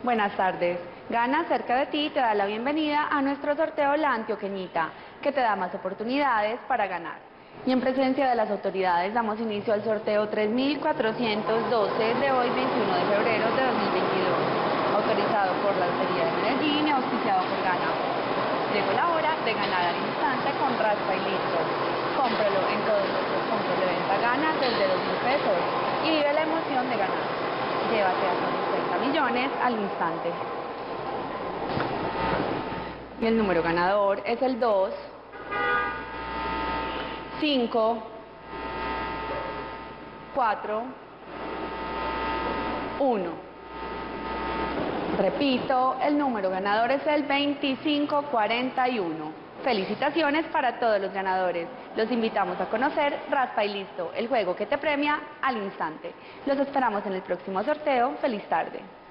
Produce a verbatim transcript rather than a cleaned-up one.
Buenas tardes. Gana cerca de ti te da la bienvenida a nuestro sorteo La Antioqueñita, que te da más oportunidades para ganar. Y en presencia de las autoridades damos inicio al sorteo tres mil cuatrocientos doce de hoy, veintiuno de febrero de dos mil veintidós, autorizado por la Lotería de Medellín y auspiciado por Gana. Llegó la hora de ganar al instante con Raspa y Listo. Cómpralo en todos nuestros puntos de venta Gana desde dos mil pesos y vive la emoción de ganar. Llévate hasta cincuenta millones al instante. Y el número ganador es el dos, cinco, cuatro, uno. Repito, el número ganador es el veinticinco cuarenta y uno. Felicitaciones para todos los ganadores. Los invitamos a conocer Raspa y Listo, el juego que te premia al instante. Los esperamos en el próximo sorteo. Feliz tarde.